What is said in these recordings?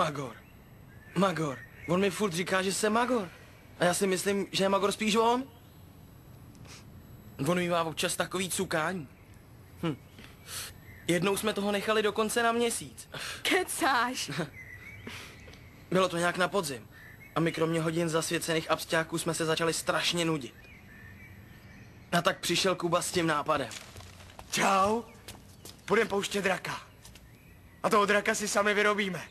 Magor. Magor. On mi furt říká, že jsem Magor. A já si myslím, že je Magor spíš on. On mívá občas takový cukání. Jednou jsme toho nechali dokonce na měsíc. Kecáš. Bylo to nějak na podzim. A my kromě hodin zasvěcených absťáků jsme se začali strašně nudit. A tak přišel Kuba s tím nápadem. Čau. Budem pouštět draka. A toho draka si sami vyrobíme.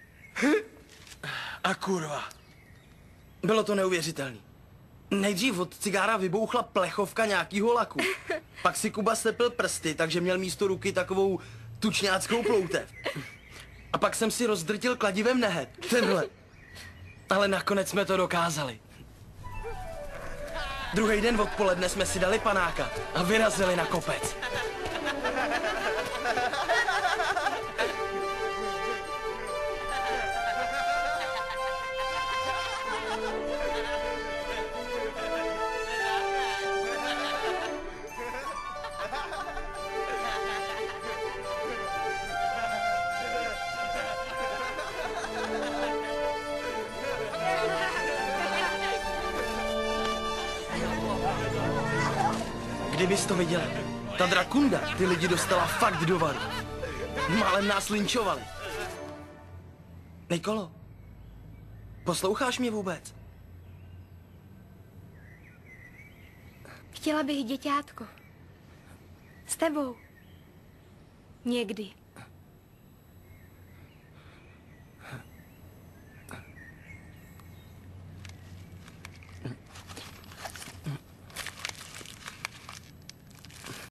A kurva. Bylo to neuvěřitelný. Nejdřív od cigára vybouchla plechovka nějakýho laku. Pak si Kuba stepil prsty, takže měl místo ruky takovou tučňáckou ploutev. A pak jsem si rozdrtil kladivem nehet. Tenhle. Ale nakonec jsme to dokázali. Druhý den odpoledne jsme si dali panáka a vyrazili na kopec. Kdybys to viděla, ta drakunda ty lidi dostala fakt do varu. Málem nás linčovali. Nikolo, posloucháš mě vůbec? Chtěla bych děťátko. S tebou. Někdy.